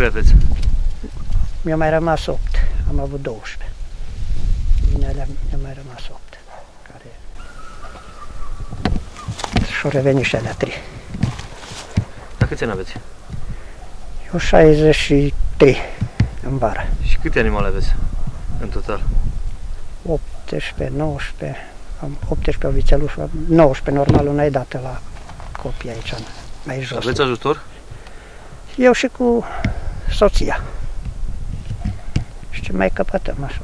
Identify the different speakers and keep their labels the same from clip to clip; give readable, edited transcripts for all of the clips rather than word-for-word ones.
Speaker 1: voi aveți?
Speaker 2: Mi-a mai rămas 8. Am avut 12. Din alea mi-a mai rămas 8. Care... Și-au revenit și alea 3.
Speaker 1: Dar câți ani aveți?
Speaker 2: Eu 63 în vară.
Speaker 1: Și câte animale aveți în total?
Speaker 2: 18, 19, am 18 ovițeluși, 19 normal, una e dată la copii aici, mai jos.
Speaker 1: Aveți ajutor?
Speaker 2: Eu și cu soția. Și ce mai căpătăm așa.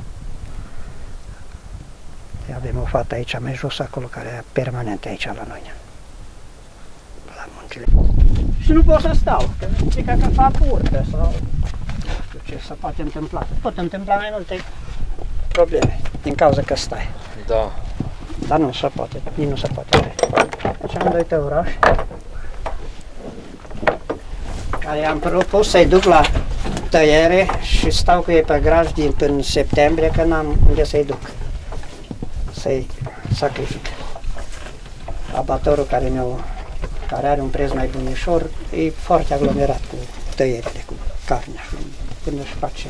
Speaker 2: Avem o fată aici mai jos acolo, care e permanent aici la noi. La muncile. Și nu pot să stau, că zic că fac urcă sau nu știu ce se poate întâmpla. Pot întâmpla mai multe probleme din cauza că stai.
Speaker 1: Da.
Speaker 2: Dar nu se poate, nici nu se poate. Deci am 2 tăurași care am propus să-i duc la tăiere și stau cu ei pe grajdin până septembrie, că n-am unde să-i duc, să-i sacrific. Abatorul care are un preț mai bunișor e foarte aglomerat cu tăierile, cu carnea, până își face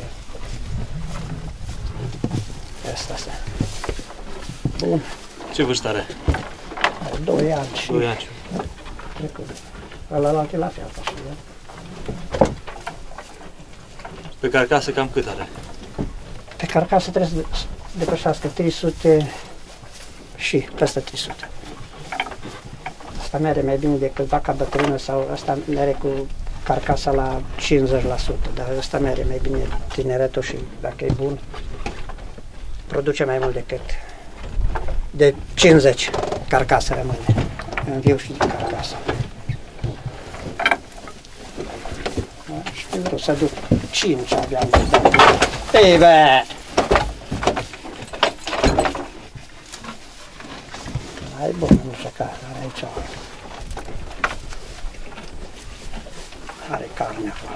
Speaker 2: asta. Bun.
Speaker 1: Ce vârstă are?
Speaker 2: 2 ani și
Speaker 1: 2 ani.
Speaker 2: trecut. Ălălalt e la fel ca și el.
Speaker 1: Pe carcasă cam cât are?
Speaker 2: Pe carcasă trebuie să depășească 300 și peste 300. Asta merge mai bine decât vaca bătrână sau asta merge cu carcasa la 50%, dar asta merge mai bine tineretul și dacă e bun, produce mai mult decât de 50 carcasă rămâne în viu și din carcasă. Și vreau să duc 5 abia am dat. Ei bă! Hai bun, nu știu care are aici. Are carne acolo.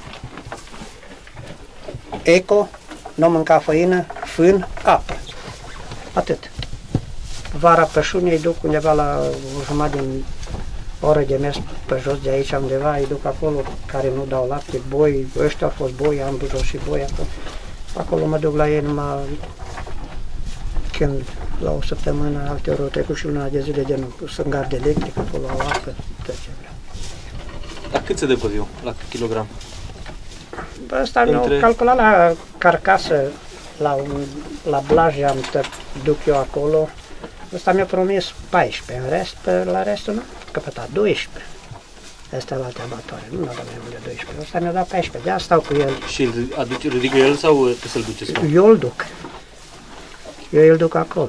Speaker 2: Eco, nu mânca făină, fân, apă. Atât. Vara pășuni îi duc undeva la o jumătate din oră de mers pe jos de aici undeva, îi duc acolo care nu dau lapte, boi, ăștia au fost boi, am dus și boi acolo. Acolo mă duc la ei numai când la o săptămână, alteori au trecut și luna de zile de nu, sunt gard electric, acolo au apă, tot ce vreau.
Speaker 1: Dar cât se dă pe viu, la kilogram?
Speaker 2: Ăsta mi-au calculat la carcasă, la Blaj am duc eu acolo. Ăsta mi-a promis 14, în rest, la restul nu, căpătat 12. Asta la alte abatoare, nu mi-a dat mai mult de 12. Ăsta mi-a dat 14, de-aia stau cu el.
Speaker 1: Și îl ridică el sau trebuie să-l duceți?
Speaker 2: Eu îl duc. Eu îl duc acolo.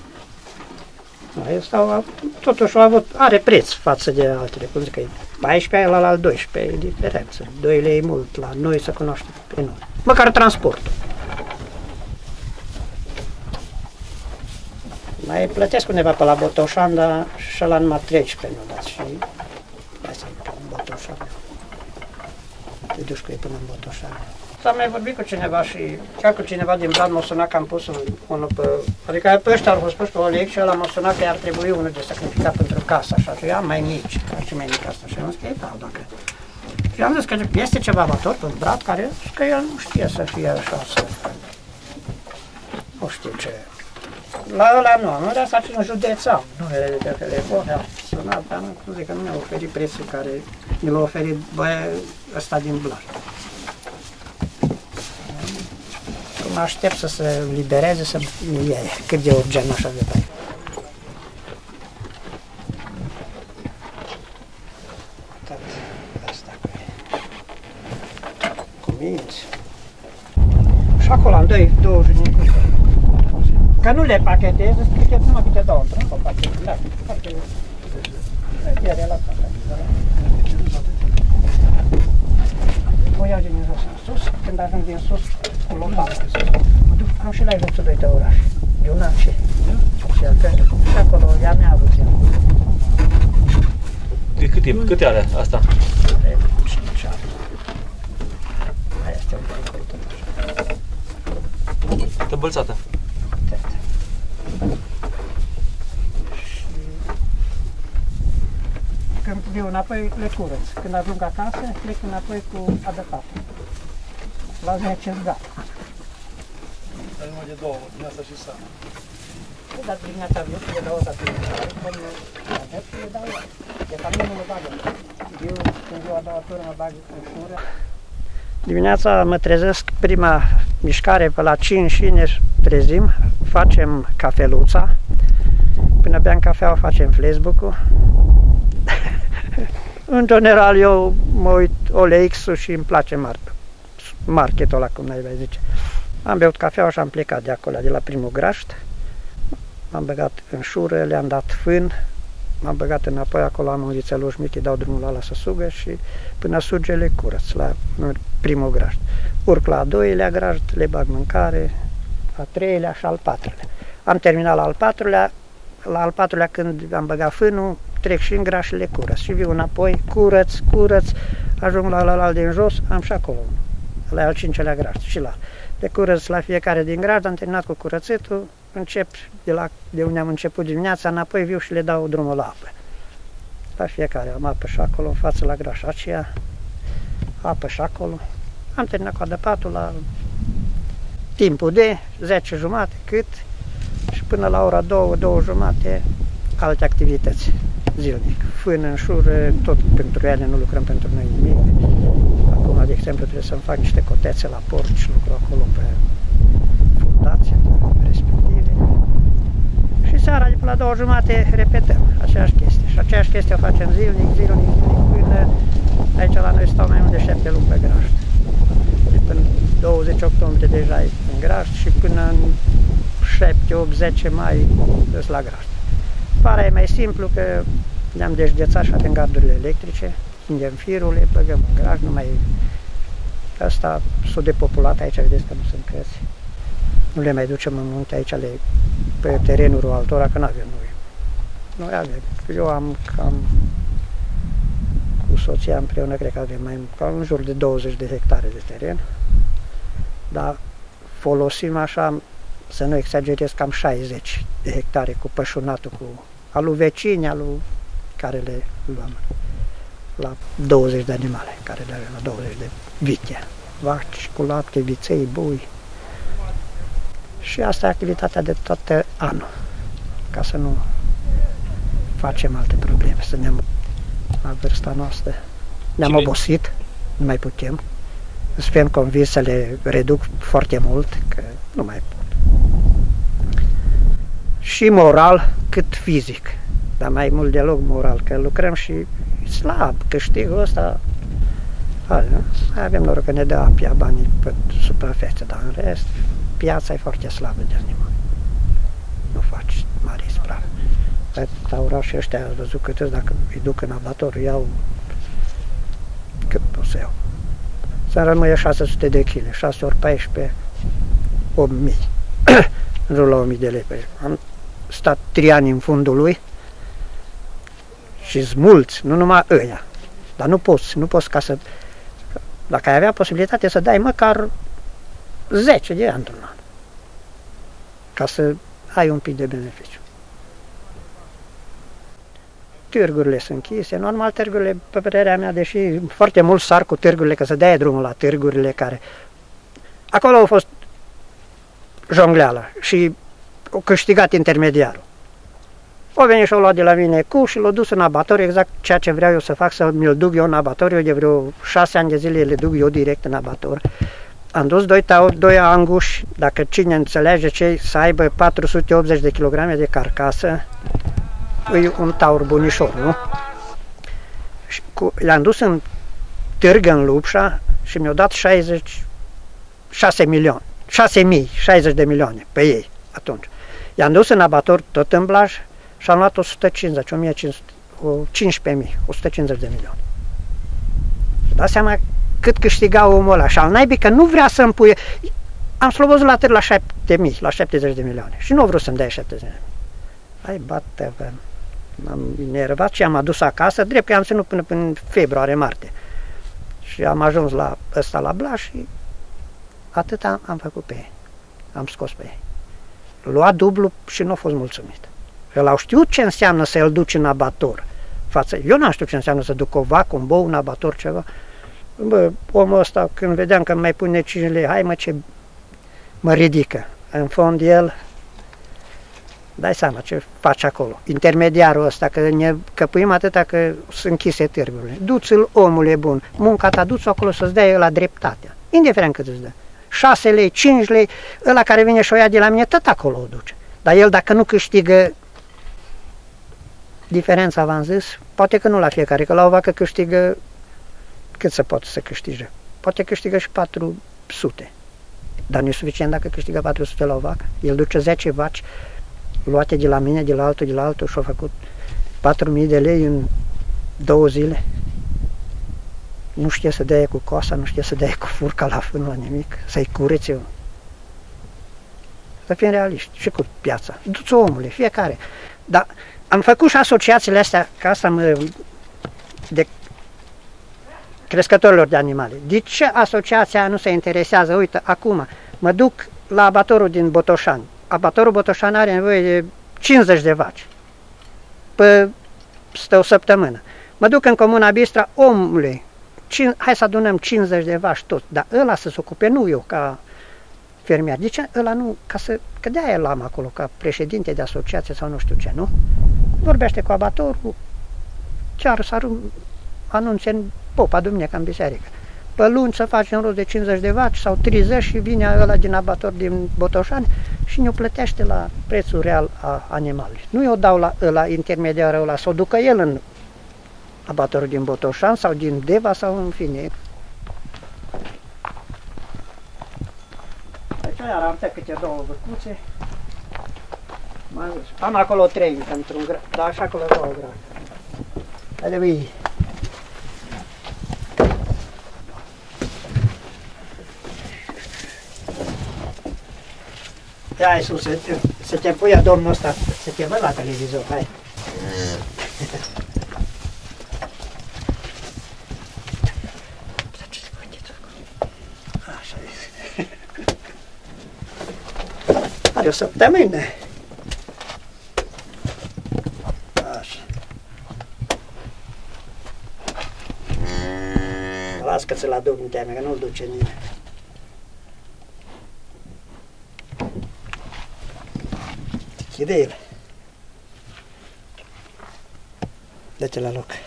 Speaker 2: Ăsta totuși are preț față de altele, cum zic că e 14, ăla la 12, e diferență. 2 lei e mult, la noi se cunoaște enorm. Măcar transportul. Mai plătesc undeva pe la Botoșan, dar și ăla numai 13 nu dați și hai să merg în Botoșan. Te duci cu ei până în Botoșan. S-a mai vorbit cu cineva și chiar cu cineva din Brad m-a sunat că am pus unul pe... Adică pe ăștia au fost pus pe OLX și ăla m-a sunat că ar trebui unul de sacrificat pentru casă, așa. Și eu am mai mici, ca și mai mic asta. Și am zis că e da, dacă... Și am zis că este ceva abator pe Brad care că el nu știe să fie așa, să... Nu știu ce... La ăla nu, nu de să în județeau, numele de pe telefon, am sunat, dar nu zic că nu mi-a oferit prețul care mi l-a oferit băie ăsta din Blaj. Mă aștept să se libereze, să-mi iei cât de urgent așa de tare. Tot asta cu minți. Și acolo am două junicuțe. Că nu le pachetez, îți pachet numai câte două într-un pachet. Da, foarte... E relaxat. O iau din jos în sus, când ajung din sus, cu local. Mă duc, am și la Iluțul 2 tăurași. De un an și acolo, ea mi-a avut ea.
Speaker 1: De cât timp? Câte are asta?
Speaker 2: De 5 ani. Mai este un pericol tot așa.
Speaker 1: Tăbălțată.
Speaker 2: Când viu înapoi, le curăț. Când ajung acasă, plec înapoi cu adăpatul. La 10 gata.
Speaker 3: Dar numai de două, din asta și seara.
Speaker 2: Dar dimineața viu și le dau o dată în care, până la drept și le dau eu. De fapt nu mă bagă. Eu, când ziua a doua tură, mă bag în șură. Dimineața mă trezesc, prima mișcare pe la 5 și ne trezim, facem cafeluța. Până beam cafeaua facem Facebook-ul. În general eu mă uit OLX-ul și îmi place marketul ăla, cum n-ai zice. Am beut cafeaua și am plecat de acolo, de la primul grajd. M-am băgat în șură, le-am dat fân, m-am băgat înapoi, acolo am un vițeluș mic, îi dau drumul ăla să sugă și până suge le curăț la primul grajd. Urc la a doilea grajd, le bag mâncare, a treilea și al patrulea. Am terminat la al patrulea, când am băgat fânul, trec și în grajd și le curăț. Și viu înapoi, curăț, ajung la ăla din jos, am și acolo unul. Ăla e al cincilea grajd și la. Le curăț la fiecare din grajd, am terminat cu curățitul, încep de unde am început dimineața, înapoi viu și le dau drumul la apă. La fiecare am apă și acolo, în față la grașa aceea, apă și acolo. Am terminat cu adăpatul la timpul de 10 jumate, cât, și până la ora 2 jumate, alte activități zilnic. Fân în șură, tot pentru ele, nu lucrăm pentru noi nimic. Acum, de exemplu, trebuie să-mi fac niște cotețe la porci, lucru acolo pe fundație respective. Și seara, de până la 2 jumate, repetăm aceeași chestie. Și aceeași chestie o facem zilnic, până aici la noi stau mai mult de 7 luni pe grajd. Și până 20 octombrie deja e în grajd și până în 7, 8, 10 mai sunt la grajd. Vara e mai simplu că le-am dezghețat și avem gardurile electrice, prindem firul, le băgăm în grajd, numai asta s-a depopulat aici, vedeți că nu sunt căți. Nu le mai ducem în munte aici, pe terenul altora, că nu avem noi. Noi avem. Eu am cam, cu soția împreună, cred că avem cam în jur de 20 de hectare de teren, dar folosim așa, să nu exagerez, cam 60 de hectare cu pășunatul, cu alu vecini, alu care le luăm la 20 de animale, care le avem la 20 de vite, vaci cu lapte, viței, bui. Și asta e activitatea de tot anul, ca să nu facem alte probleme, să ne-am, la vârsta noastră, ne-am obosit, nu mai putem. Sunt convins să le reduc foarte mult, că nu mai pot. Și moral cât fizic, dar mai mult deloc moral, că lucrăm și slab, câștigul ăsta, avem noroc că ne dă apia banii pe suprafețe, dar în rest, piața e foarte slabă de animale. Nu faci mare ispravă. Taurașii ăștia, ați văzut cât dacă îi duc în abator, iau, cât o să iau? Să-mi rămâie 600 de kg, 6 ori 14, 8.000, în jur la 1.000 de lei. Am stat 3 ani în fundul lui și-s mulți, nu numai ăia, dar nu poți ca să, dacă ai avea posibilitate să dai măcar 10 de ani într-un an, ca să ai un pic de beneficiu. Târgurile sunt închise, normal târgurile, pe părerea mea, deși foarte mult sar cu târgurile, că să dea drumul la târgurile care... Acolo au fost jongleala și au câștigat intermediarul. O venit și o luat de la mine cu și l-a dus în abatoriu, exact ceea ce vreau eu să fac, să mi-l duc eu în abatoriu, de vreo 6 ani de zile le duc eu direct în abator. Am dus 2 anguși, dacă cine înțelege ce, să aibă 480 de kilograme de carcasă, e un taur bunișor, nu? Le-am dus în târg în Lupșa și mi-au dat 6 milioane, 6.000, 60 de milioane pe ei atunci. I-am dus în abator tot în Blaj și am luat 150, 15.000, 150 de milioane. Dați seama cât câștiga omul ăla și al naibii că nu vrea să-mi puie. Am slobozit la târg la 7.000, la 70 de milioane și nu a vrut să-mi dea 70 de milioane. Hai, bate-vă! M-am enervat și am adus acasă, drept că am ținut până în februarie-martie. Și am ajuns la ăsta la Blaj și atât am făcut pe ei. Am scos pe ei. Lua dublu și nu a fost mulțumit. El au știut ce înseamnă să-l duci în abator, față. Eu nu știu ce înseamnă să duc o vacă, un bou, un abator, ceva. Bă, omul ăsta, când vedeam că mai pune 5 lei, hai mă, ce mă ridică. În fond, el, dai seama ce face acolo. Intermediarul ăsta, că ne căpuim atâta că sunt închise târgurile. Du-ți-l, omule bun, munca ta, du-ți acolo să-ți dea el la dreptatea. Indiferent cât îți dă. 6 lei, 5 lei, ăla care vine și o ia de la mine, tot acolo o duce. Dar el, dacă nu câștigă diferența, v-am zis, poate că nu la fiecare, că la o vacă câștigă, cât se poate să câștige? Poate câștigă și 400. Dar nu e suficient dacă câștigă 400 la o vacă. El duce 10 vaci luate de la mine, de la altul și-a făcut 4.000 de lei în 2 zile. Nu știe să dea cu coasa, nu știe să dea cu furca la fân, la nimic, să-i curețe. Să fim realiști și cu piața. Du-ți omule, fiecare. Dar am făcut și asociațiile astea, ca asta de crescătorilor de animale. De ce asociația nu se interesează? Uite, acum mă duc la abatorul din Botoșani. Abatorul Botoșani are nevoie de 50 de vaci. Stă o săptămână. Mă duc în comuna Bistra, omule, hai să adunăm 50 de vaci tot, dar ăla să se ocupe, nu eu ca fermier. De ce ăla nu? Că de-aia l-am acolo, ca președinte de asociație sau nu știu ce, nu? Vorbește cu abatorul, chiar să anunțe în popa duminica în biserică. Pe luni să facem rost de 50 de vaci sau 30 și vine ăla din abator din Botoșani și ne-o plătește la prețul real a animalului. Nu eu dau la intermediarul ăla, să o ducă el în abatorul din Botoșani sau din Deva sau în fine. Deci iar am tăiat câte 2 vârcuțe. Am acolo 3 pentru un grad, dar așa acolo 2 grade. Haide, băi! Hai sus, să te pui domnul ăsta, să te văd la televizor, hai! Așa e. Are o săptămână. Așa. Las că ți-l aduc în teamă, că nu-l duce nimeni. Chide el. Dă-te la loc.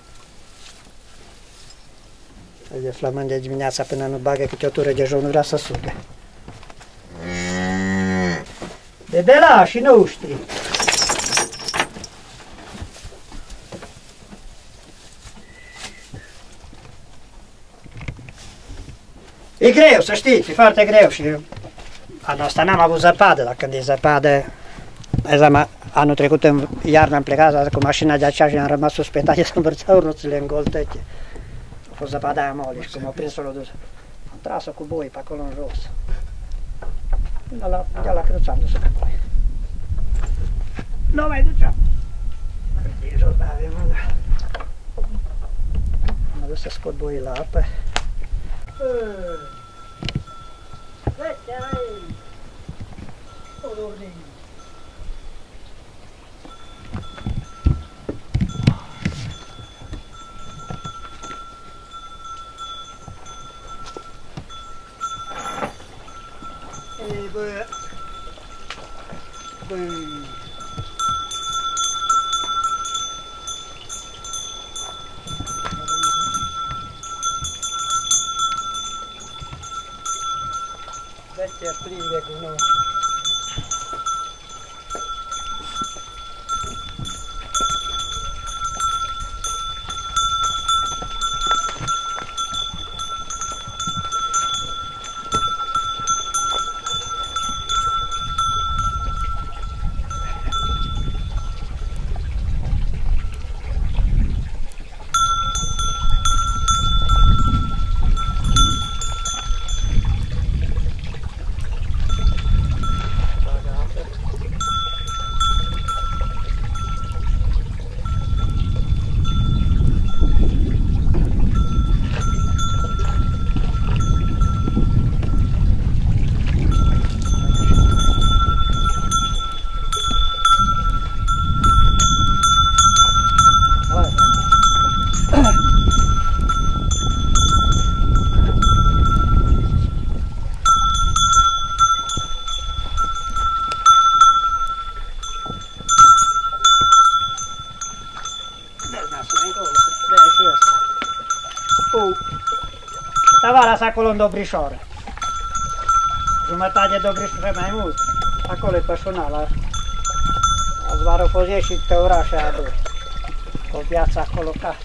Speaker 2: De flămând de dimineața până nu bagă câte o tură de joc, nu vrea să sugă. De la și noștri. E greu, să știți, e foarte greu și anul ăsta n-am avut zăpadă, dar când e zăpadă, anul trecut în iarnă am plecat cu mașina de aceea și am rămas suspendat, să învârțeau roțile în gol tăche. A fost zăpada aia mole și cum a prins-o l-a dus. Am tras-o cu boi pe acolo în jos. Până la Crăț am dus-o pe boi. Nu mai duceam. Din jos n-avem, dar am dus să scot boii la apă. Vecchia prinde con noi. acolo în Dobrișoară. Jumătate de Dobrișoară mai mult. Acolo e pășunala. Azi va răfozie și tăurașa aia doi. O viață acolo ca...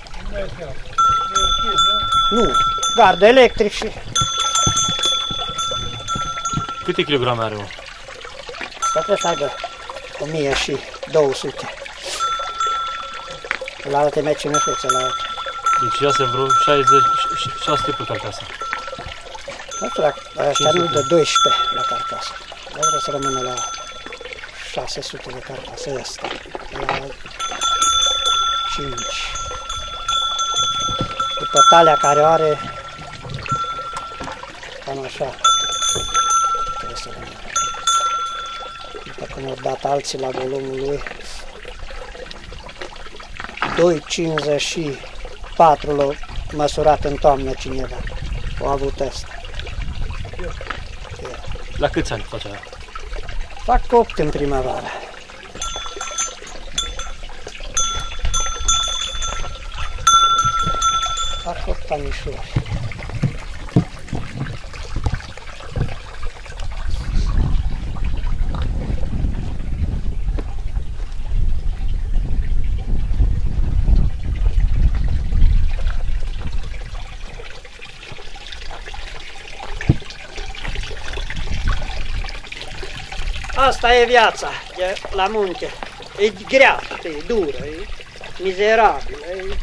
Speaker 2: Nu, gard electric și...
Speaker 1: Câte kilograme are, mă?
Speaker 2: Asta trebuie să aibă 1200. La alte merge nășuțe, la alte.
Speaker 1: Deci iasă vreo 600 pe carcasă.
Speaker 2: Nu știu, ăștia nu dă 12 la carcasă. Dar vreau să rămână la 600 de carcasă ăsta. La 5. După talea care o are, cam așa. Trebuie să rămână. După cum au dat alții la volumul lui. 2,54 l-a măsurat în toamnă cineva. O avut ăsta.
Speaker 1: La câți ani face aia?
Speaker 2: Fac 8 în primăvară. Fac 8 anișori. Asta e viața de la munte. E grea, e dură, e mizerabilă. E...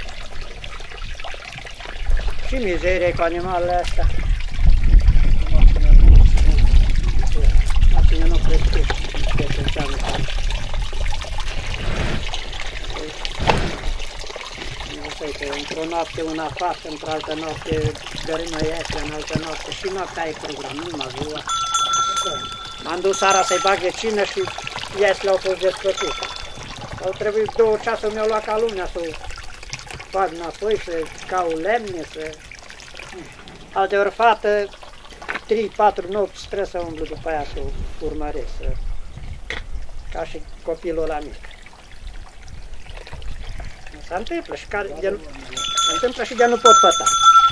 Speaker 2: Și mizerie cu animalele astea. Mașina nu crește, ce înseamnă. Într-o noapte una față, într-altă noapte gărână iese, în altă noapte și noaptea ai program, nu m-a ziua. M-am dus seara să-i bag de cină și iesle au fost desfăcute. Au trebuit 2 ceasuri, mi-au luat ca lumea să o fac înapoi, să cau lemne, să... Alteori fată, 3-4 nopți spre să umblu după aia să o urmăresc, să... ca și copilul ăla mic. Se întâmplă și care de... se întâmplă și de nu pot făta.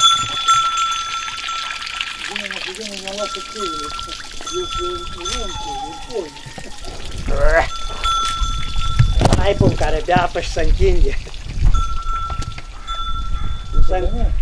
Speaker 2: Ai bun care bea apă și se închinde. Nu se închinde.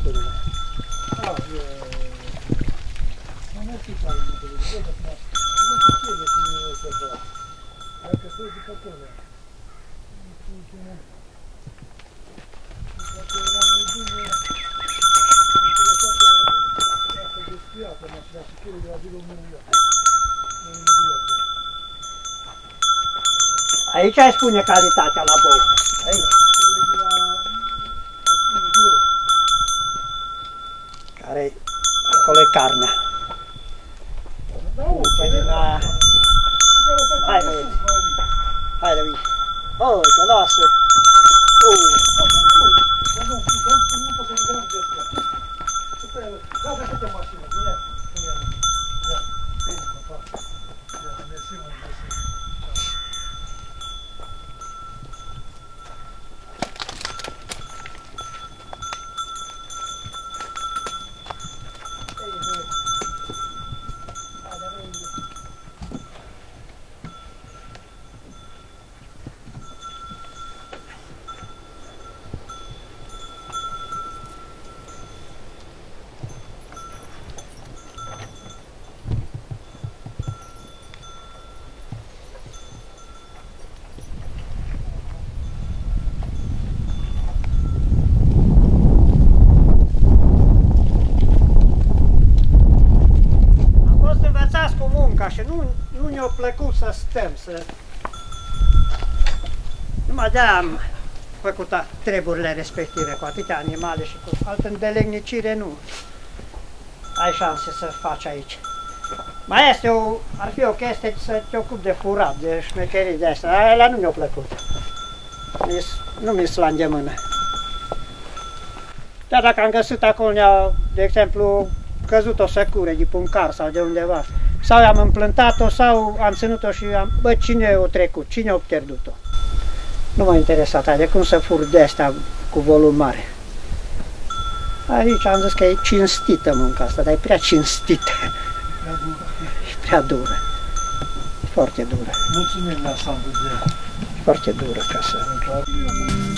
Speaker 2: Aici ai spune calitatea la bou. Aici. Care acolo e carnea. Hai, băieți. Hai, David. Oh, te lasă. Și nu ne-a plăcut să stăm, să... Numai de-aia am făcut treburile respective, cu atâtea animale și cu altă îndelegnicire nu ai șanse să faci aici. Mai este ar fi o chestie să te ocupi de furat, de șmecherii de astea, dar alea nu mi-au plăcut. Nu mi-s la îndemână. Dar dacă am găsit acolo, de exemplu, căzut o săcură de pe un car sau de undeva, sau am împlântat-o, sau am ținut-o și am... Bă, cine o trecut? Cine a pierdut-o? Nu m-a interesat de cum să fur de astea cu volum mare. Aici am zis că e cinstită munca asta, dar e prea cinstită.
Speaker 3: Prea dură.
Speaker 2: E prea dură. Foarte dură.
Speaker 3: Mulțumim, Neasandru, de
Speaker 2: Foarte dură ca să...
Speaker 3: pentru